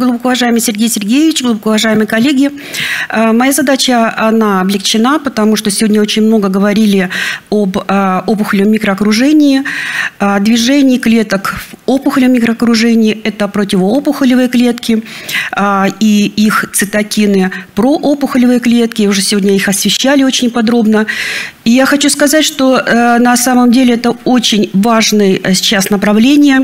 Глубоко уважаемый Сергей Сергеевич, глубоко уважаемые коллеги, моя задача, она облегчена, потому что сегодня очень много говорили об опухолевом микроокружении, движении клеток в опухолевом микроокружении. Это противоопухолевые клетки и их цитокины, проопухолевые клетки. Уже сегодня их освещали очень подробно. И я хочу сказать, что на самом деле это очень важное сейчас направление,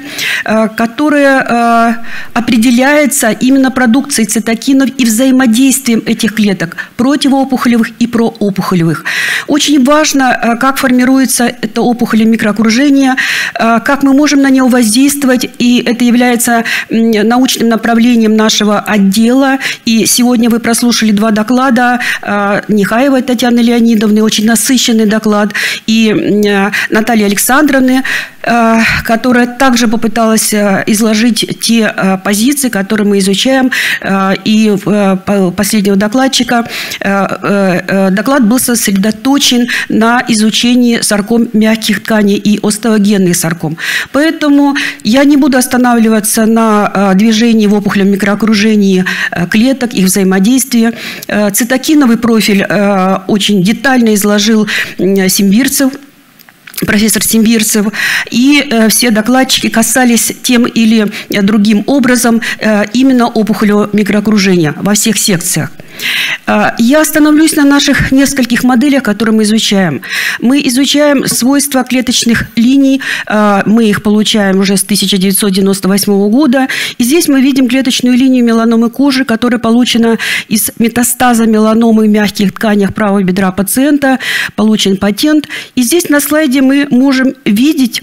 которое определяется именно продукцией цитокинов и взаимодействием этих клеток, противоопухолевых и проопухолевых. Очень важно, как формируется это опухолевое микроокружение, как мы можем на него воздействовать, и это является научным направлением нашего отдела. И сегодня вы прослушали два доклада Нехаевой Татьяны Леонидовны, очень насыщенный доклад, и Натальи Александровны, которая также попыталась изложить те позиции, которые мы изучаем, и последнего докладчика. Доклад был сосредоточен на изучении сарком мягких тканей и остеогенных сарком. Поэтому я не буду останавливаться на движении в опухолевом микроокружении клеток, их взаимодействии. Цитокиновый профиль очень детально изложил Симбирцев, профессор Симбирцев, и все докладчики касались тем или другим образом именно опухолевого микроокружения во всех секциях. Я остановлюсь на наших нескольких моделях, которые мы изучаем. Мы изучаем свойства клеточных линий, мы их получаем уже с 1998 года. И здесь мы видим клеточную линию меланомы кожи, которая получена из метастаза меланомы в мягких тканях правого бедра пациента, получен патент. И здесь на слайде мы можем видеть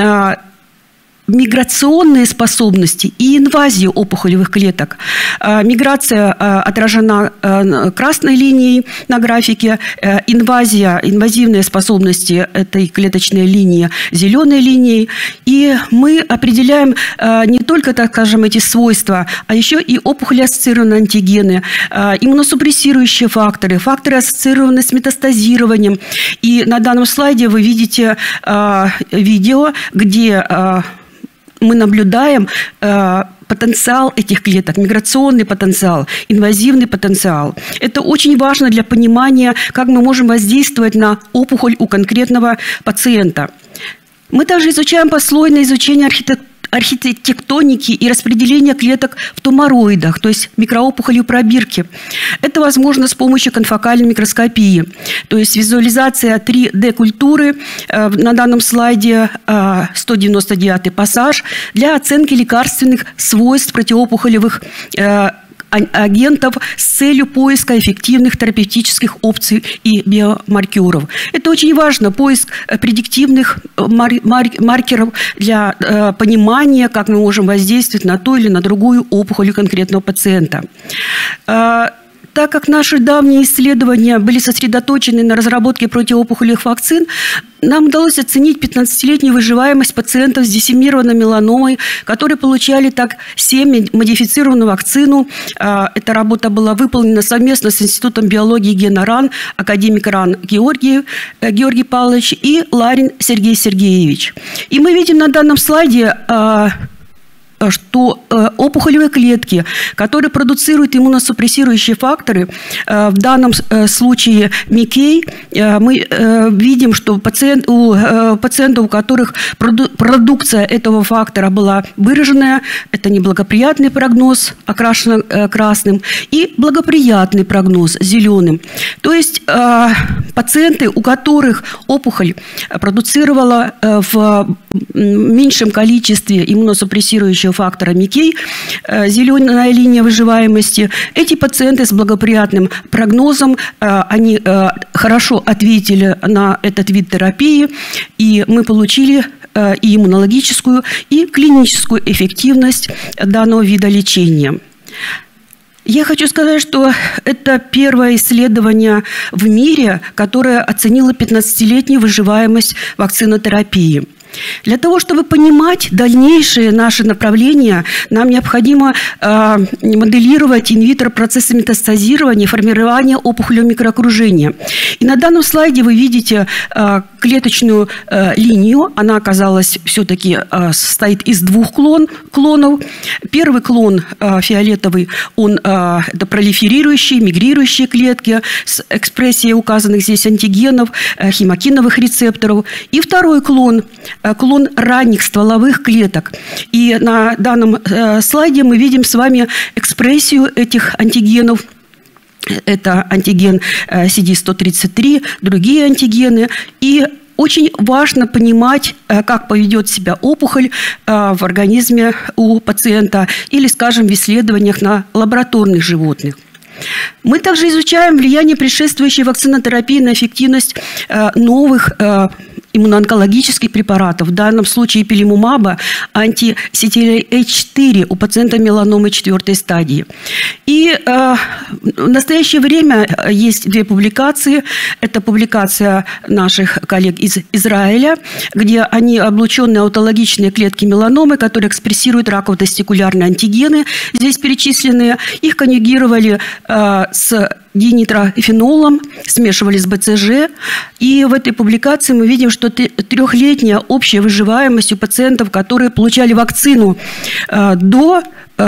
миграционные способности и инвазию опухолевых клеток. Миграция отражена красной линией на графике, инвазивные способности этой клеточной линии зеленой линией. И мы определяем не только, так скажем, эти свойства, а еще и опухолеассоциированные антигены, иммуносупрессирующие факторы, факторы, ассоциированные с метастазированием. И на данном слайде вы видите видео, где мы наблюдаем потенциал этих клеток, миграционный потенциал, инвазивный потенциал. Это очень важно для понимания, как мы можем воздействовать на опухоль у конкретного пациента. Мы также изучаем послойное изучение архитектоники и распределения клеток в тумороидах, то есть микроопухоли пробирки. Это возможно с помощью конфокальной микроскопии, то есть визуализация 3D-культуры, на данном слайде 199-й пассаж, для оценки лекарственных свойств противоопухолевых агентов с целью поиска эффективных терапевтических опций и биомаркеров. Это очень важно, поиск предиктивных маркеров для понимания, как мы можем воздействовать на ту или на другую опухоль конкретного пациента. Так как наши давние исследования были сосредоточены на разработке противоопухолевых вакцин, нам удалось оценить 15-летнюю выживаемость пациентов с диссемированной меланомой, которые получали так 7 модифицированную вакцину. Эта работа была выполнена совместно с Институтом биологии и гена РАН, академик РАН Георгий Павлович и Ларин Сергей Сергеевич. И мы видим на данном слайде, что опухолевые клетки, которые продуцируют иммуносупрессирующие факторы, в данном случае МИКей, мы видим, что у пациентов, у которых продукция этого фактора была выраженная, это неблагоприятный прогноз, окрашен красным, и благоприятный прогноз зеленым. То есть пациенты, у которых опухоль продуцировала в меньшем количестве иммуносупрессирующего фактора МИКей, зеленая линия выживаемости, эти пациенты с благоприятным прогнозом, они хорошо ответили на этот вид терапии, и мы получили и иммунологическую, и клиническую эффективность данного вида лечения. Я хочу сказать, что это первое исследование в мире, которое оценило 15-летнюю выживаемость вакцинотерапии. Для того, чтобы понимать дальнейшие наши направления, нам необходимо моделировать инвитро процессы метастазирования, формирования опухолевого микроокружения. И на данном слайде вы видите клеточную линию. Она оказалась все-таки состоит из двух клонов. Первый клон фиолетовый, он это пролиферирующие, мигрирующие клетки с экспрессией указанных здесь антигенов, хемокиновых рецепторов. И второй клон ранних стволовых клеток. И на данном слайде мы видим с вами экспрессию этих антигенов. Это антиген CD133, другие антигены. И очень важно понимать, как поведет себя опухоль в организме у пациента или, скажем, в исследованиях на лабораторных животных. Мы также изучаем влияние предшествующей вакцинотерапии на эффективность новых иммуноонкологических препаратов, в данном случае пилимумаба, анти-CTLA-4 у пациента меланомы 4 стадии. И в настоящее время есть две публикации. Это публикация наших коллег из Израиля, где они облученные аутологичные клетки меланомы, которые экспрессируют раково-тестикулярные антигены, здесь перечисленные, их конъюгировали с динитрофенолом, смешивали с БЦЖ. И в этой публикации мы видим, что трехлетняя общая выживаемость у пациентов, которые получали вакцину до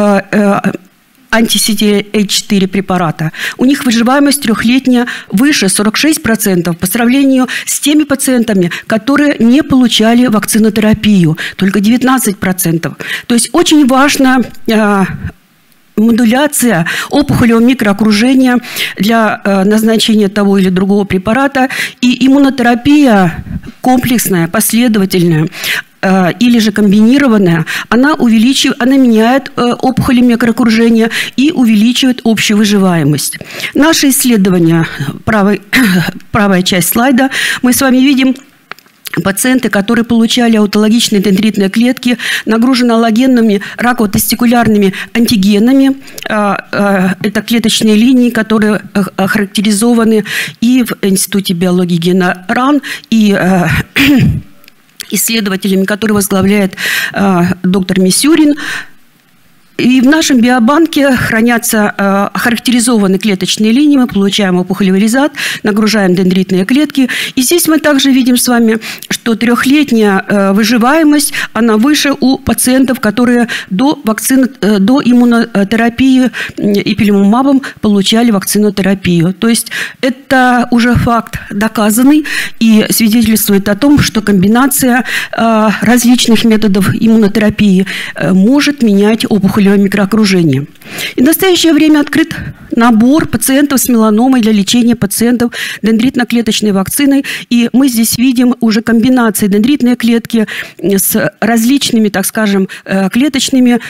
анти-CTLA-4 препарата. У них выживаемость трехлетняя выше 46% по сравнению с теми пациентами, которые не получали вакцинотерапию, только 19%. То есть очень важно модуляция опухолевого микроокружения для назначения того или другого препарата и иммунотерапия комплексная, последовательная или же комбинированная, она меняет опухоли микроокружения и увеличивает общую выживаемость. Наши исследования, правая часть слайда, мы с вами видим пациенты, которые получали аутологичные дендритные клетки, нагружены аллогенными раково-тестикулярными антигенами. Это клеточные линии, которые охарактеризованы и в Институте биологии гена РАН, и исследователями, которые возглавляет доктор Мисюрин. И в нашем биобанке хранятся охарактеризованные клеточные линии, мы получаем опухолевый резат, нагружаем дендритные клетки. И здесь мы также видим с вами, что трехлетняя выживаемость, она выше у пациентов, которые до иммунотерапии ипилимумабом получали вакцинотерапию. То есть это уже факт доказанный и свидетельствует о том, что комбинация различных методов иммунотерапии может менять опухолевое микроокружение. И в настоящее время открыт набор пациентов с меланомой для лечения пациентов дендритно-клеточной вакциной. И мы здесь видим уже комбинации дендритной клетки с различными, так скажем, клеточными,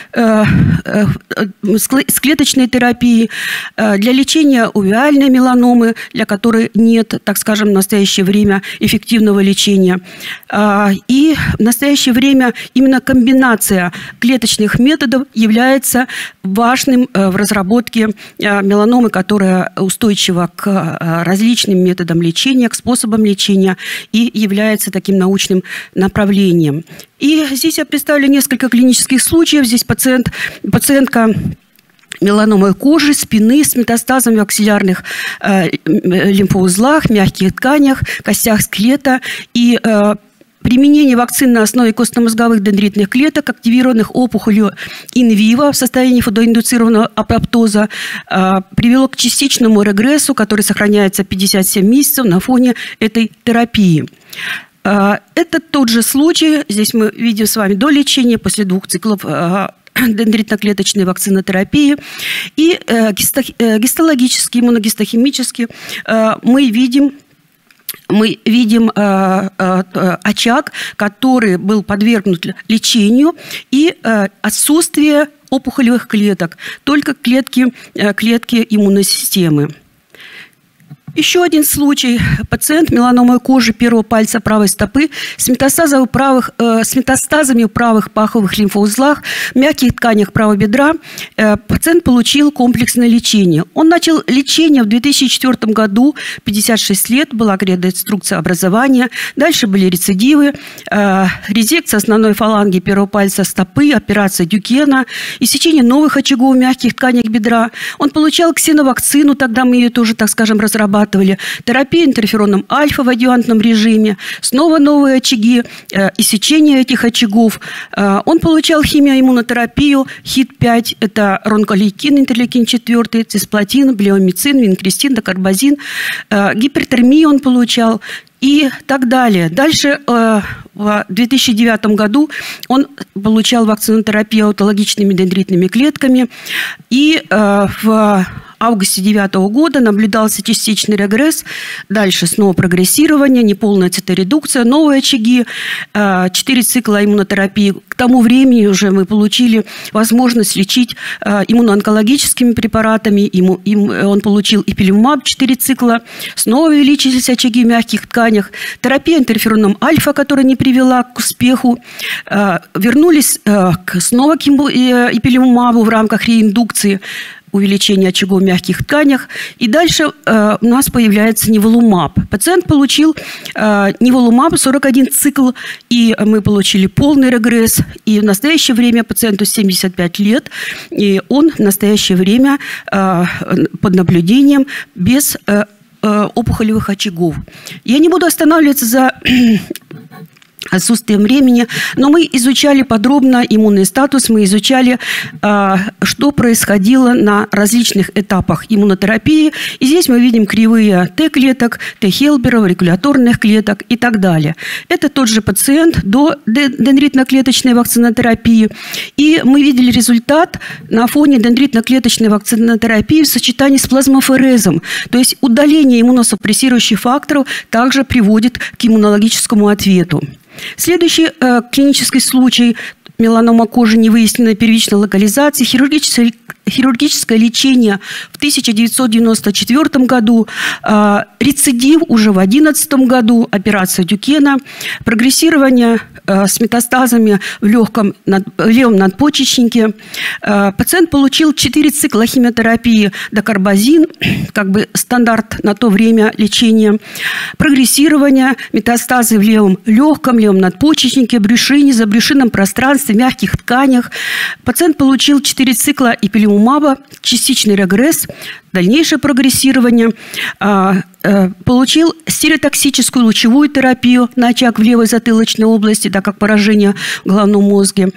с клеточной терапией для лечения увеальной меланомы, для которой нет, так скажем, в настоящее время эффективного лечения. И в настоящее время именно комбинация клеточных методов является важным в разработке меланомы, которая устойчива к различным методам лечения, к способам лечения и является таким научным направлением. И здесь я представлю несколько клинических случаев. Здесь пациентка меланомой кожи, спины с метастазами в аксиллярных лимфоузлах, мягких тканях, костях скелета и применение вакцин на основе костно-мозговых дендритных клеток, активированных опухолью инвиво в состоянии фотоиндуцированного апоптоза, привело к частичному регрессу, который сохраняется 57 месяцев на фоне этой терапии. Это тот же случай. Здесь мы видим с вами до лечения, после 2 циклов дендритно-клеточной вакцинотерапии. И гистологически, иммуногистохимически мы видим очаг, который был подвергнут лечению, и отсутствие опухолевых клеток, только клетки иммунной системы. Еще один случай. Пациент меланомой кожи первого пальца правой стопы с метастазами в правых паховых лимфоузлах, мягких тканях правого бедра. Пациент получил комплексное лечение. Он начал лечение в 2004 году, 56 лет, была реконструкция образования. Дальше были рецидивы, резекция основной фаланги первого пальца стопы, операция Дюкена, иссечение новых очагов в мягких тканях бедра. Он получал ксеновакцину, тогда мы ее тоже, так скажем, разрабатывали. Терапия интерфероном альфа в адъювантном режиме, снова новые очаги, иссечение этих очагов. Он получал химиоиммунотерапию, ХИТ-5, это ронколейкин, интерлейкин-4, цисплатин, блеомицин, винкристин, докарбазин, гипертермию он получал и так далее. Дальше в 2009 году он получал вакцинотерапию аутологичными дендритными клетками, и в августе 2009 года наблюдался частичный регресс, дальше снова прогрессирование, неполная циторедукция, новые очаги, 4 цикла иммунотерапии. К тому времени уже мы получили возможность лечить иммуноонкологическими препаратами. Он получил ипилимумаб 4 цикла, снова увеличились очаги в мягких тканях. Терапия интерфероном альфа, которая не привела к успеху, вернулись снова к ипилимумабу в рамках реиндукции, увеличение очагов в мягких тканях. И дальше у нас появляется ниволумаб. Пациент получил ниволумаб 41 цикл, и мы получили полный регресс. И в настоящее время пациенту 75 лет, и он в настоящее время под наблюдением без опухолевых очагов. Я не буду останавливаться за отсутствием времени, но мы изучали подробно иммунный статус, мы изучали, что происходило на различных этапах иммунотерапии. И здесь мы видим кривые Т-клеток, Т-хелперов, регуляторных клеток и так далее. Это тот же пациент до дендритно-клеточной вакцинотерапии. И мы видели результат на фоне дендритно-клеточной вакцинотерапии в сочетании с плазмоферезом. То есть удаление иммуносупрессирующих факторов также приводит к иммунологическому ответу. Следующий клинический случай – меланома кожи невыясненной первичной локализации, хирургическое лечение в 1994 году, рецидив уже в 2011 году, операция Дюкена, прогрессирование с метастазами в левом надпочечнике. Пациент получил 4 цикла химиотерапии докарбазин, как бы стандарт на то время лечения, прогрессирование, метастазы в левом легком, левом надпочечнике, брюшине, забрюшинном пространстве, мягких тканях. Пациент получил 4 цикла ипилимумаба, частичный регресс, дальнейшее прогрессирование, получил стереотоксическую лучевую терапию на очаг в левой затылочной области, так как поражение в головном мозге.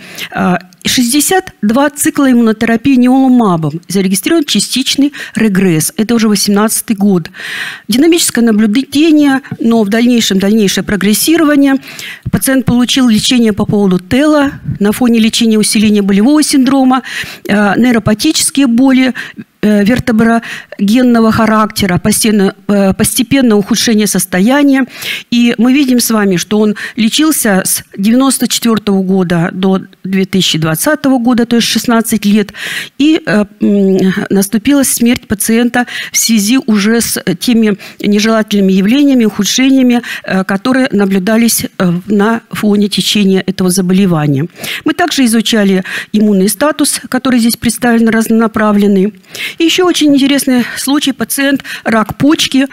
62 цикла иммунотерапии ниволумабом. Зарегистрирован частичный регресс. Это уже 2018 год. Динамическое наблюдение, но в дальнейшее прогрессирование. Пациент получил лечение по поводу ТЭЛа на фоне лечения усиления болевого синдрома, нейропатические боли, вертеброгенного характера, постепенное ухудшение состояния. И мы видим с вами, что он лечился с 1994 года до 2020 года, то есть 16 лет. И наступила смерть пациента в связи уже с теми нежелательными явлениями, ухудшениями, которые наблюдались на фоне течения этого заболевания. Мы также изучали иммунный статус, который здесь представлен разнонаправленный. И еще очень интересный случай. Пациент рак почки.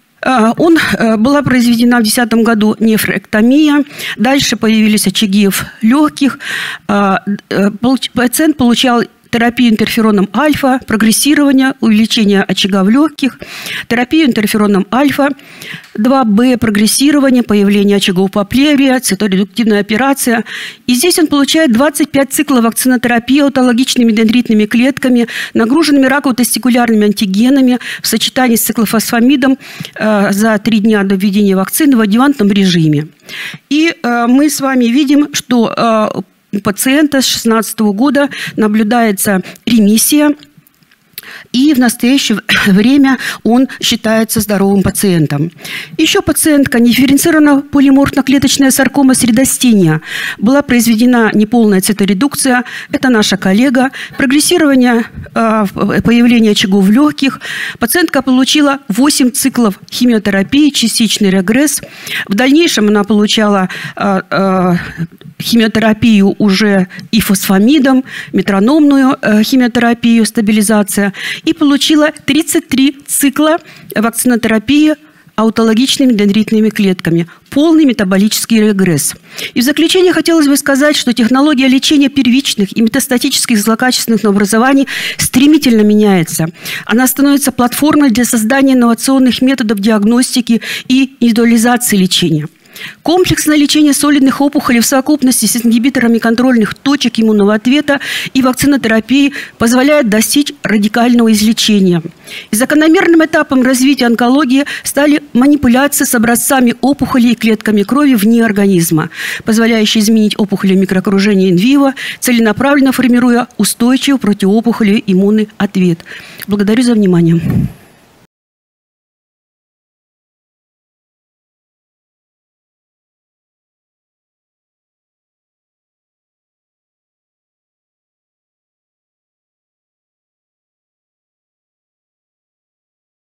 Была произведена в 2010 году нефректомия. Дальше появились очаги в легких. Пациент получал терапию интерфероном альфа, прогрессирование, увеличение очага в легких, терапию интерфероном альфа, 2Б, прогрессирование, появление очагов поплеврия, циторедуктивная операция. И здесь он получает 25 циклов вакцинотерапии аутологичными дендритными клетками, нагруженными раково-тестикулярными антигенами в сочетании с циклофосфамидом за 3 дня до введения вакцины в адъювантном режиме. И мы с вами видим, что у пациента с 2016 года наблюдается ремиссия и в настоящее время он считается здоровым пациентом. Еще пациентка недифференцированная полиморфно-клеточная саркома средостения. Была произведена неполная циторедукция. Это наша коллега. Прогрессирование появления очагов в легких. Пациентка получила 8 циклов химиотерапии, частичный регресс. В дальнейшем она получала химиотерапию уже и фосфамидом, метрономную химиотерапию, стабилизация, и получила 33 цикла вакцинотерапии аутологичными дендритными клетками. Полный метаболический регресс. И в заключение хотелось бы сказать, что технология лечения первичных и метастатических злокачественных новообразований стремительно меняется. Она становится платформой для создания инновационных методов диагностики и индивидуализации лечения. Комплексное лечение солидных опухолей в совокупности с ингибиторами контрольных точек иммунного ответа и вакцинотерапии позволяет достичь радикального излечения. И закономерным этапом развития онкологии стали манипуляции с образцами опухолей и клетками крови вне организма, позволяющие изменить опухоли микроокружения инвиво, целенаправленно формируя устойчивый противоопухолевый иммунный ответ. Благодарю за внимание.